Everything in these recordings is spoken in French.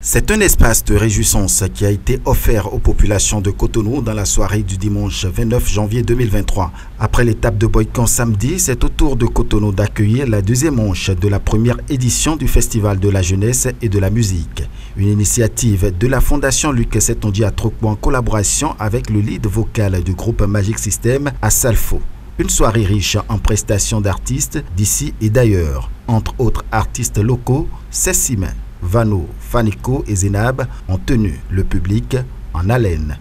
C'est un espace de réjouissance qui a été offert aux populations de Cotonou dans la soirée du dimanche 29 janvier 2023. Après l'étape de Boycon samedi, c'est au tour de Cotonou d'accueillir la deuxième manche de la première édition du Festival de la jeunesse et de la musique. Une initiative de la Fondation Luc Setonji à Trokpo en collaboration avec le lead vocal du groupe Magic System à Salfo. Une soirée riche en prestations d'artistes d'ici et d'ailleurs. Entre autres artistes locaux, Sessime, Vano, Fanico et Zenab ont tenu le public en haleine.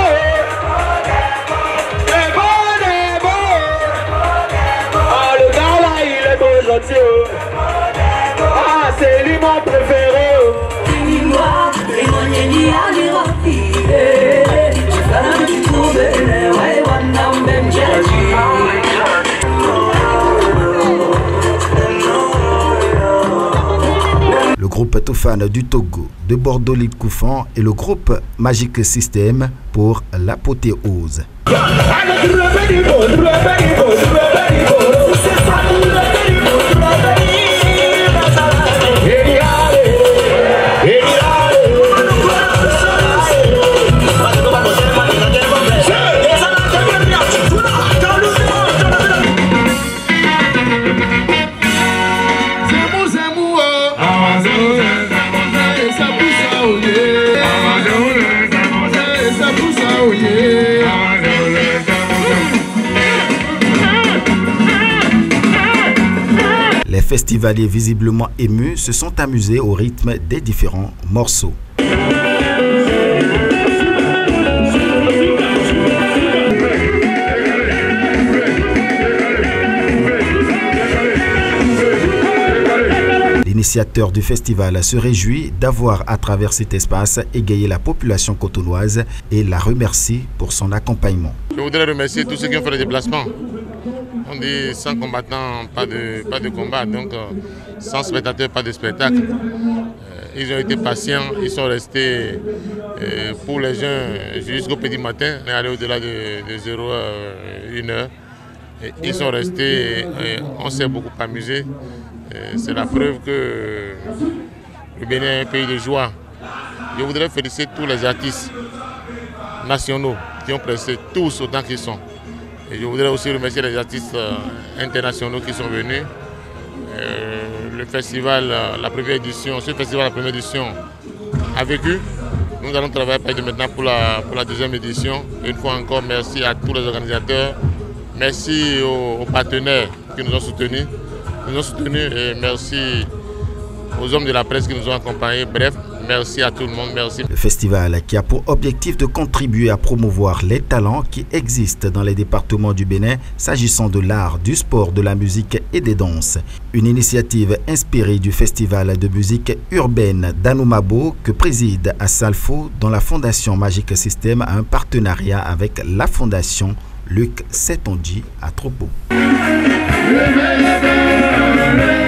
C'est lui mon préféré. Le groupe Tofane du Togo, de Bordeaux Lille Koufan et le groupe Magic System pour l'apothéose. Les festivaliers visiblement émus se sont amusés au rythme des différents morceaux. L'initiateur du festival se réjouit d'avoir à travers cet espace égayé la population cotonoise et la remercie pour son accompagnement. Je voudrais remercier tous ceux qui ont fait le déplacement. On dit sans combattants, pas de combat, donc sans spectateurs, pas de spectacle. Ils ont été patients, ils sont restés pour les jeunes jusqu'au petit matin, on est allé au-delà de 0 h 1 h. Ils sont restés, on s'est beaucoup amusé. C'est la preuve que le Bénin est un pays de joie. Je voudrais féliciter tous les artistes nationaux qui ont presté tous autant qu'ils sont. Et je voudrais aussi remercier les artistes internationaux qui sont venus. Le festival, la première édition, ce festival, la première édition a vécu. Nous allons travailler à partir de maintenant pour la deuxième édition. Une fois encore, merci à tous les organisateurs. Merci aux partenaires qui nous ont soutenus. Et merci aux hommes de la presse qui nous ont accompagnés. Bref, merci à tout le monde. Merci. Le festival qui a pour objectif de contribuer à promouvoir les talents qui existent dans les départements du Bénin s'agissant de l'art, du sport, de la musique et des danses. Une initiative inspirée du festival de musique urbaine d'Anoumabo que préside à Salfo, dont la Fondation Magic System a un partenariat avec la Fondation Luc Setonji à Trokpo.